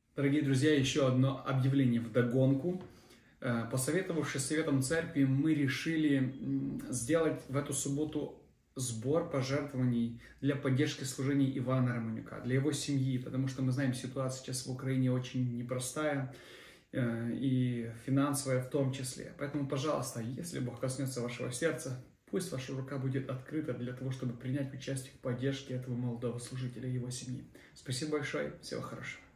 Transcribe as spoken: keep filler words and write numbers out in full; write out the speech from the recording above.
Дорогие друзья, еще одно объявление вдогонку. Посоветовавшись советом церкви, мы решили сделать в эту субботу сбор пожертвований для поддержки служения Ивана Романюка, для его семьи, потому что мы знаем, ситуация сейчас в Украине очень непростая, и финансовая в том числе. Поэтому, пожалуйста, если Бог коснется вашего сердца, пусть ваша рука будет открыта для того, чтобы принять участие в поддержке этого молодого служителя и его семьи. Спасибо большое, всего хорошего.